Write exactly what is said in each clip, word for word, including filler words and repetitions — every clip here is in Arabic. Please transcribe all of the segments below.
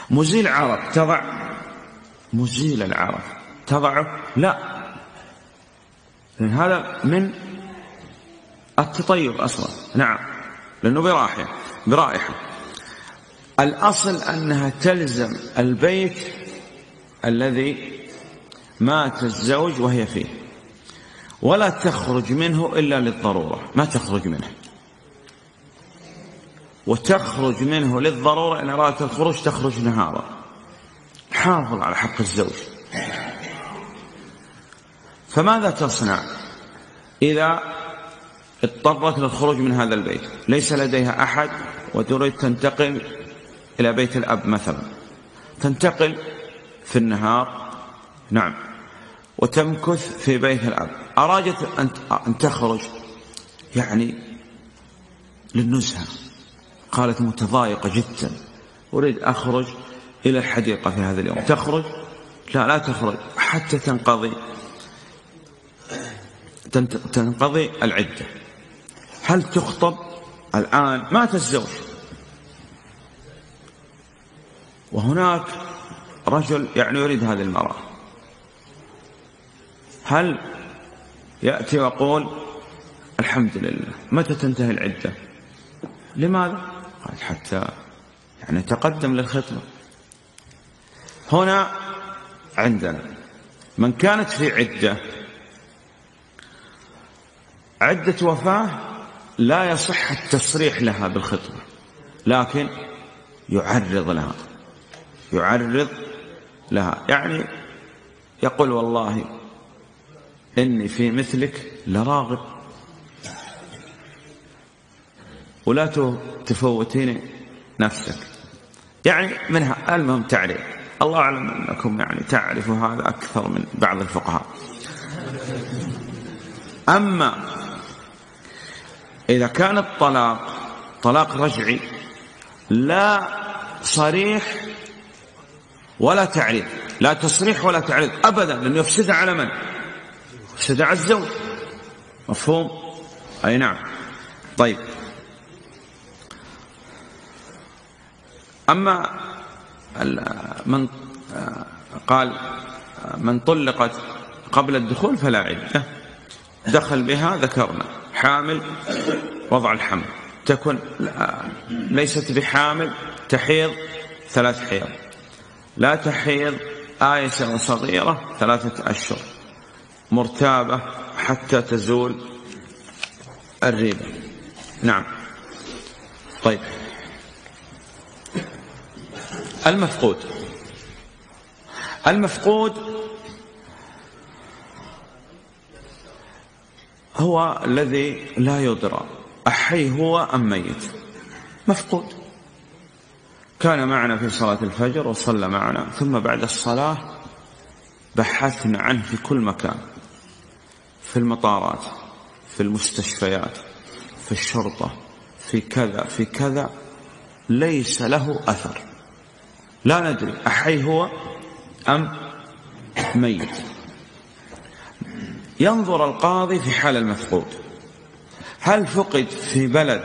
مزيل عرق تضع مزيل العرق تضعه؟ لا، لأن هذا من التطيب أصلا. نعم، لأنه برائحة برائحة الأصل أنها تلزم البيت الذي مات الزوج وهي فيه، ولا تخرج منه إلا للضرورة، ما تخرج منه، وتخرج منه للضرورة إن أرادت الخروج تخرج نهارا. حافظ على حق الزوج. فماذا تصنع إذا اضطرت للخروج من هذا البيت؟ ليس لديها أحد وتريد تنتقل إلى بيت الأب مثلا، تنتقل في النهار، نعم، وتمكث في بيت الأب. أرادت أن تخرج يعني للنزهة، قالت متضايقة جدا، أريد أخرج إلى الحديقة في هذا اليوم. تخرج؟ لا، لا تخرج حتى تنقضي تنقضي العدة. هل تخطب؟ الآن مات الزوج وهناك رجل يعني يريد هذه المرأة، هل يأتي ويقول الحمد لله متى تنتهي العدة؟ لماذا؟ قال حتى يعني تقدم للخطبة. هنا عندنا من كانت في عدة عدة وفاة لا يصح التصريح لها بالخطبة، لكن يعرض لها يعرض لها يعني يقول والله إني في مثلك لراغب، ولا تفوتين نفسك، يعني منها. المهم تعرف، الله أعلم أنكم يعني تعرفوا هذا أكثر من بعض الفقهاء. أما إذا كان الطلاق طلاق رجعي لا صريح ولا تعريض، لا تصريح ولا تعريض أبدا، لأنه يفسد على من؟ يفسد على الزوج. مفهوم؟ أي نعم. طيب، أما من قال من طلقت قبل الدخول فلا عدة، دخل بها ذكرنا، حامل وضع الحمل، تكون ليست بحامل تحيض ثلاث حيض، لا تحيض آيسة وصغيرة ثلاثة أشهر، مرتابة حتى تزول الريبة. نعم. طيب، المفقود المفقود هو الذي لا يدرى أحي هو أم ميت. مفقود كان معنا في صلاة الفجر وصلى معنا، ثم بعد الصلاة بحثنا عنه في كل مكان، في المطارات، في المستشفيات، في الشرطة، في كذا في كذا، ليس له أثر، لا ندري أحي هو أم ميت. ينظر القاضي في حال المفقود، هل فقد في بلد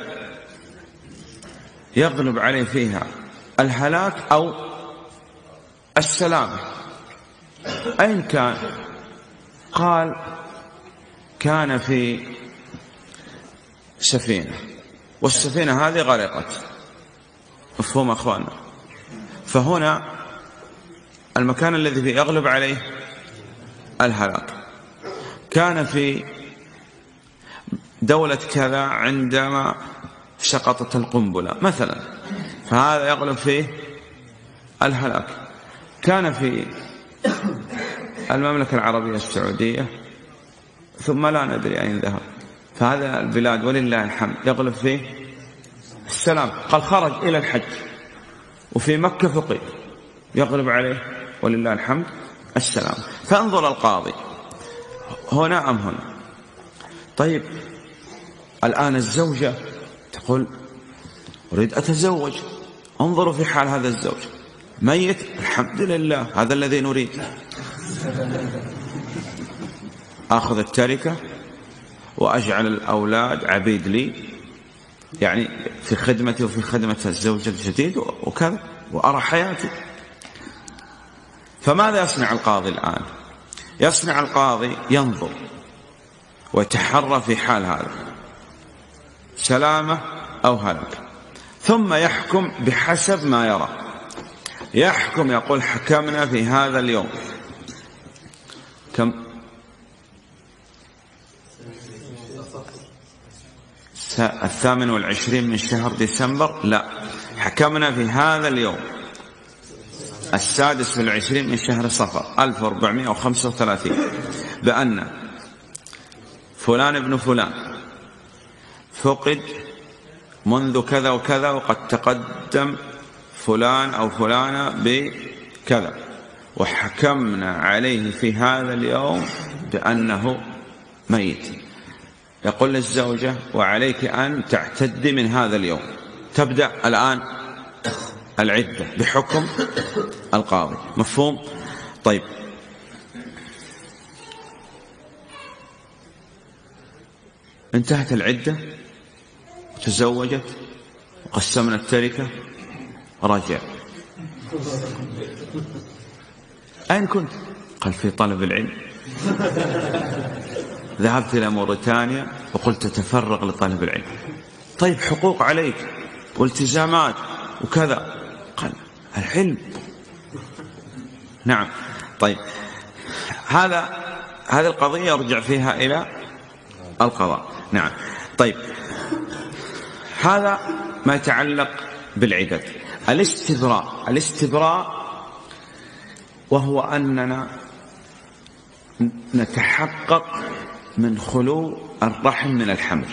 يغلب عليه فيها الهلاك أو السلامة؟ أين كان؟ قال كان في سفينة والسفينة هذه غرقت. مفهوم أخواننا؟ فهنا المكان الذي فيه يغلب عليه الهلاك. كان في دولة كذا عندما سقطت القنبلة مثلا، فهذا يغلب فيه الهلاك. كان في المملكة العربية السعودية ثم لا ندري أين ذهب، فهذا البلاد ولله الحمد يغلب فيه السلام. قال خرج إلى الحج، وفي مكة فقد يغلب عليه ولله الحمد السلام. فانظر القاضي هنا أم هنا. طيب، الآن الزوجة تقول أريد أتزوج، انظروا في حال هذا الزوج، ميت الحمد لله هذا الذي نريد، أخذ التركة وأجعل الأولاد عبيد لي، يعني في خدمتي وفي خدمة الزوج الجديد وكذا، وأرى حياتي. فماذا يصنع القاضي الآن؟ يصنع القاضي ينظر ويتحرى في حال هذا سلامة أو هلك، ثم يحكم بحسب ما يرى. يحكم يقول حكمنا في هذا اليوم كم الثامن والعشرين من شهر ديسمبر، لا، حكمنا في هذا اليوم السادس والعشرين من شهر صفر ألف وأربعمائة وخمسة وثلاثين بأن فلان ابن فلان فقد منذ كذا وكذا، وقد تقدم فلان أو فلانة بكذا، وحكمنا عليه في هذا اليوم بأنه ميت. يقول للزوجة وعليك أن تعتدي من هذا اليوم، تبدأ الآن العدة بحكم القاضي. مفهوم؟ طيب، انتهت العدة، تزوجت وقسمنا التركة، رجع. أين كنت؟ قال في طلب العلم، ذهبت إلى موريتانيا وقلت تتفرغ لطلب العلم. طيب حقوق عليك والتزامات وكذا، قال العلم. نعم. طيب هذا هذه القضية يرجع فيها إلى القضاء. نعم. طيب هذا ما يتعلق بالعدد. الاستبراء، الاستبراء وهو أننا نتحقق من خلو الرحم من الحمل.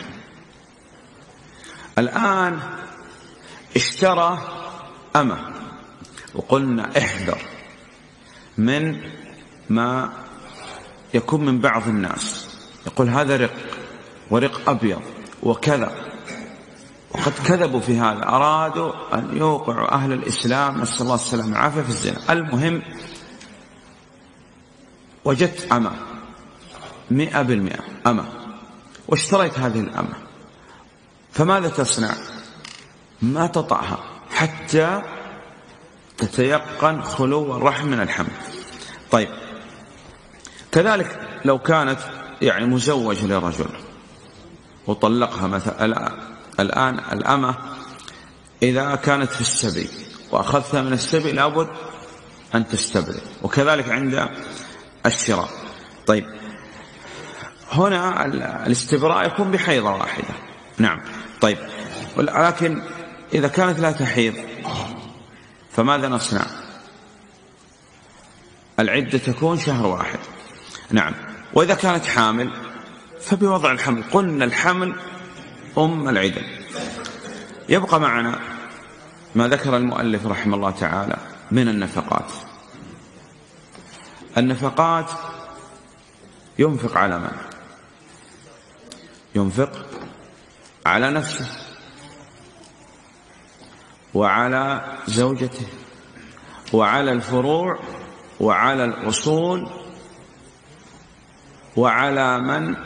الآن اشترى أمة وقلنا احذر من ما يكون من بعض الناس يقول هذا رق ورق أبيض وكذا، وقد كذبوا في هذا، أرادوا أن يوقعوا أهل الإسلام نسأل الله السلامة والعافية في الزنا. المهم وجدت أمة مئة بالمئة أمة واشتريت هذه الأمة، فماذا تصنع؟ ما تطعها حتى تتيقن خلو الرحم من الحمل. طيب كذلك لو كانت يعني مزوجة لرجل وطلقها مثلا، الآن الأمة إذا كانت في السبي وأخذتها من السبي لابد أن تستبرئ، وكذلك عند الشراء. طيب هنا الاستبراء يكون بحيضة واحدة. نعم. طيب ولكن إذا كانت لا تحيض فماذا نصنع؟ العدة تكون شهر واحد. نعم. وإذا كانت حامل فبوضع الحمل، قلنا الحمل أم العدة. يبقى معنا ما ذكر المؤلف رحمه الله تعالى من النفقات. النفقات ينفق على من؟ ينفق على نفسه وعلى زوجته وعلى الفروع وعلى الأصول وعلى من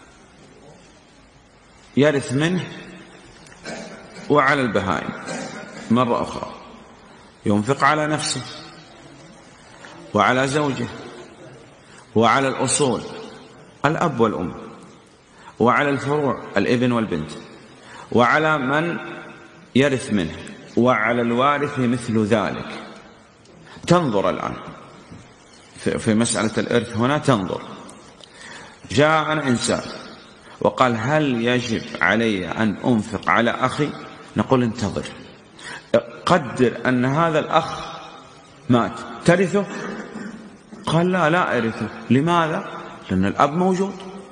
يرث منه وعلى البهائم. مرة أخرى ينفق على نفسه وعلى زوجه وعلى الأصول الأب والأم وعلى الفروع الابن والبنت وعلى من يرث منه وعلى الوارث مثل ذلك. تنظر الآن في مسألة الإرث هنا، تنظر جاءنا إنسان وقال هل يجب علي أن أنفق على أخي؟ نقول انتظر، قدر أن هذا الأخ مات، ترثه؟ قال لا لا أرثه. لماذا؟ لأن الأب موجود.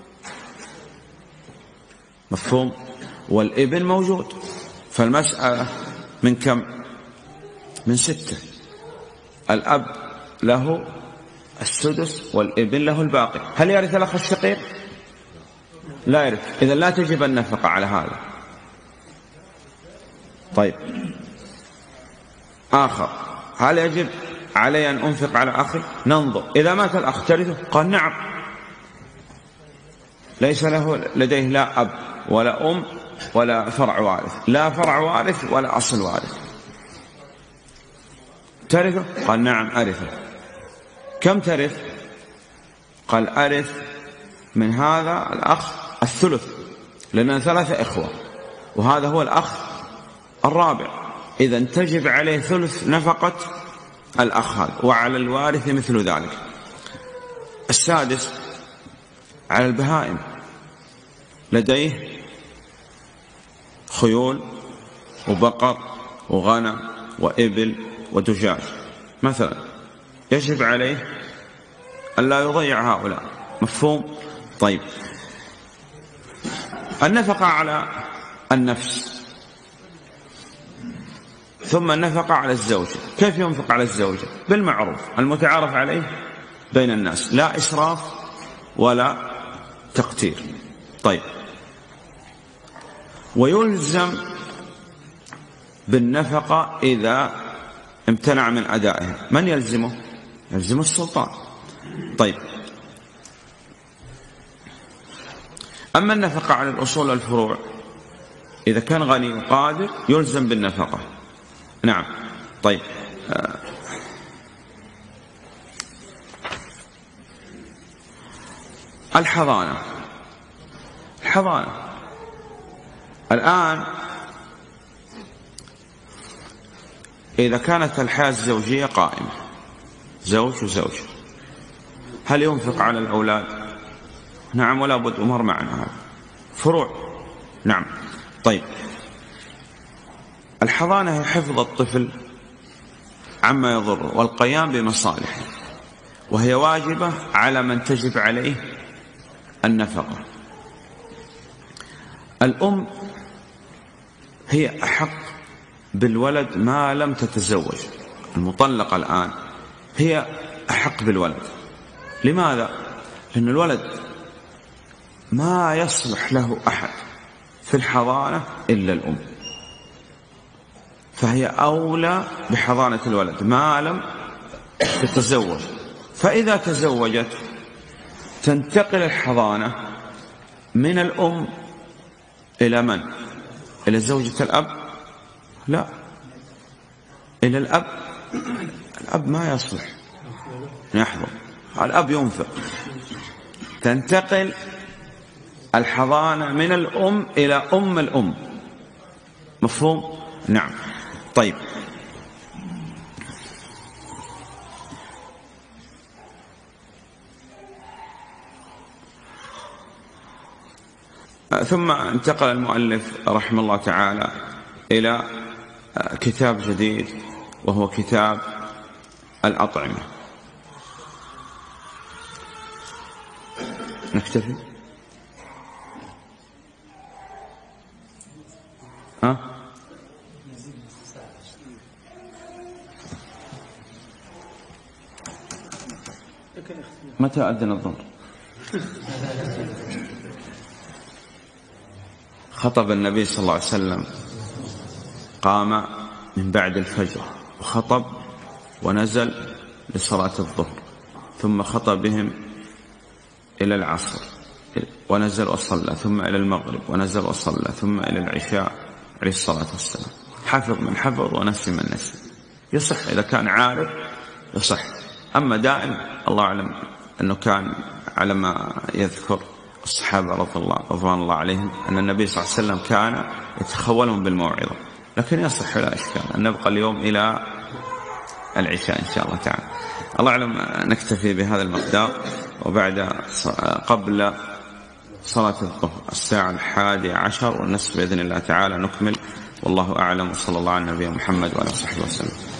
مفهوم؟ والابن موجود. فالمسألة من كم؟ من ستة. الأب له السدس والابن له الباقي. هل يرث الأخ الشقيق؟ لا يرث. إذا لا تجب النفقة على هذا. طيب آخر، هل يجب علي أن أنفق على أخي؟ ننظر إذا مات الأخ ترثه؟ قال نعم، ليس له لديه لا أب ولا أم ولا فرع وارث، لا فرع وارث ولا أصل وارث، ترثه؟ قال نعم أرثه. كم ترث؟ قال أرث من هذا الأخ الثلث، لأننا ثلاثة إخوة وهذا هو الأخ الرابع، إذن تجب عليه ثلث نفقة الأخ هذا، وعلى الوارث مثل ذلك. السادس على البهائم، لديه خيول وبقر وغنم وإبل ودجاج مثلا، يجب عليه ألا يضيع هؤلاء. مفهوم؟ طيب، النفقة على النفس، ثم النفقة على الزوجة. كيف ينفق على الزوجة؟ بالمعروف المتعارف عليه بين الناس، لا إسراف ولا تقتير. طيب، ويلزم بالنفقة إذا امتنع من أدائها. من يلزمه؟ يلزم السلطان. طيب، أما النفقة على الأصول والفروع، إذا كان غني وقادر يلزم بالنفقة. نعم. طيب، الحضانة. الحضانة الآن إذا كانت الحياة الزوجية قائمة، زوج وزوج، هل ينفق على الأولاد؟ نعم، ولا بد، أمر معنا هذا فروع. نعم. طيب، الحضانة هي حفظ الطفل عما يضره والقيام بمصالحه، وهي واجبة على من تجب عليه النفقة. الأم هي أحق بالولد ما لم تتزوج، المطلقة الآن هي أحق بالولد. لماذا؟ لأن الولد ما يصلح له أحد في الحضانة إلا الأم، فهي أولى بحضانة الولد ما لم تتزوج. فإذا تزوجت تنتقل الحضانة من الأم إلى من؟ إلى زوجة الأب؟ لا، إلى الأب. الأب ما يصلح يحضر، الأب ينفق. تنتقل الحضانة من الأم إلى أم الأم. مفهوم؟ نعم. طيب، ثم انتقل المؤلف رحمه الله تعالى إلى كتاب جديد وهو كتاب الأطعمة. نكتفي؟ ها؟ متى أذن الظهر؟ خطب النبي صلى الله عليه وسلم، قام من بعد الفجر وخطب ونزل لصلاة الظهر، ثم خطب بهم إلى العصر ونزل وصلى، ثم إلى المغرب ونزل وصلى، ثم إلى العشاء عليه الصلاة والسلام. حفظ من حفظ ونسي من نسي. يصح إذا كان عارف يصح، أما دائم الله أعلم أنه كان على ما يذكر الصحابة رضوان الله عليهم أن النبي صلى الله عليه وسلم كان يتخولهم بالموعظة، لكن يصح لا إشكال أن نبقى اليوم إلى العشاء إن شاء الله تعالى. الله أعلم، نكتفي بهذا المقدار، وبعد قبل صلاة الظهر الساعة الحادية عشر والنصف بإذن الله تعالى نكمل، والله أعلم، وصلى الله على النبي محمد وعلى صحبه وسلم.